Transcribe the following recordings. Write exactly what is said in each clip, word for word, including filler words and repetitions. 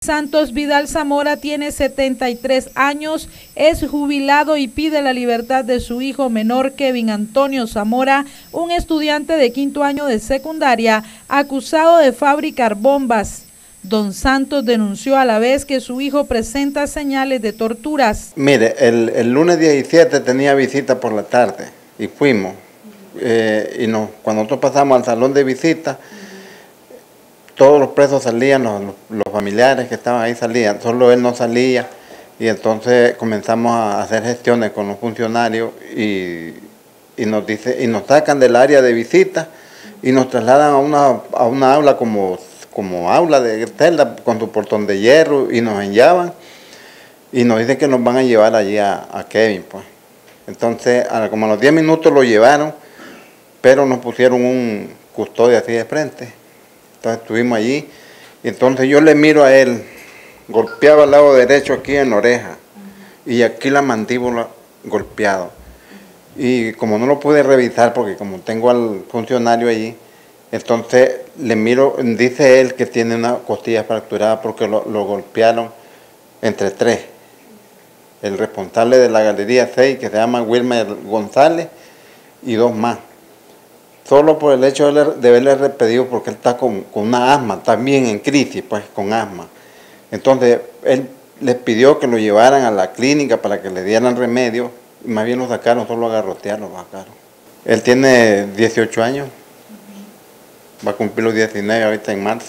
Santos Vidal Zamora tiene setenta y tres años, es jubilado y pide la libertad de su hijo menor Kevin Antonio Zamora, un estudiante de quinto año de secundaria acusado de fabricar bombas. Don Santos denunció a la vez que su hijo presenta señales de torturas. Mire, el, el lunes diecisiete tenía visita por la tarde y fuimos. Eh, y no, cuando nosotros pasamos al salón de visita, todos los presos salían, los, los familiares que estaban ahí salían, solo él no salía, y entonces comenzamos a hacer gestiones con los funcionarios y, y, nos, dice, y nos sacan del área de visita y nos trasladan a una, a una aula como, como aula de celda con su portón de hierro y nos enllavan y nos dicen que nos van a llevar allí a, a Kevin. Pues. Entonces, a, como a los diez minutos lo llevaron, pero nos pusieron un custodio así de frente. Entonces estuvimos allí, y entonces yo le miro a él, golpeaba al lado derecho aquí en la oreja, y aquí la mandíbula golpeado. Y como no lo pude revisar, porque como tengo al funcionario allí, entonces le miro, dice él que tiene una costilla fracturada porque lo, lo golpearon entre tres. El responsable de la Galería seis, que se llama Wilmer González, y dos más. Solo por el hecho de, de haberle repetido, porque él está con, con una asma, también en crisis, pues, con asma. Entonces, él les pidió que lo llevaran a la clínica para que le dieran remedio, y más bien lo sacaron, solo a garrotearlo, lo sacaron. Él tiene dieciocho años, va a cumplir los diecinueve ahorita en marzo.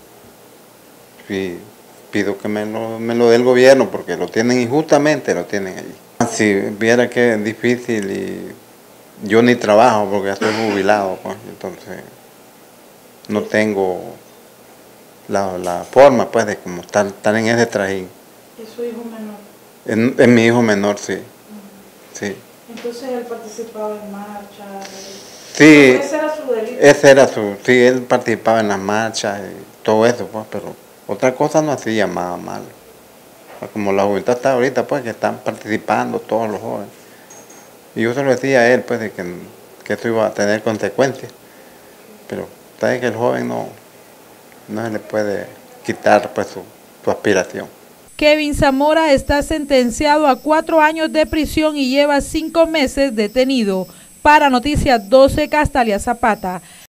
Y pido que me lo, me lo dé el gobierno, porque lo tienen injustamente, lo tienen allí. Si viera que es difícil y... yo ni trabajo porque ya estoy jubilado, pues, entonces no tengo la, la forma pues de como estar, estar en ese trajín. ¿Es su hijo menor? Es, es mi hijo menor, sí. Uh-huh. Sí. Entonces él participaba en marchas. Sí. ¿Ese era su delito? Ese era su, sí, él participaba en las marchas y todo eso, pues, pero otra cosa no hacía más malo. Como la juventud está ahorita, pues, que están participando todos los jóvenes. Y yo se lo decía a él, pues, de que, que esto iba a tener consecuencias. Pero sabe que el joven no, no se le puede quitar, pues, su, su aspiración. Kevin Zamora está sentenciado a cuatro años de prisión y lleva cinco meses detenido. Para Noticias doce, Castalia Zapata.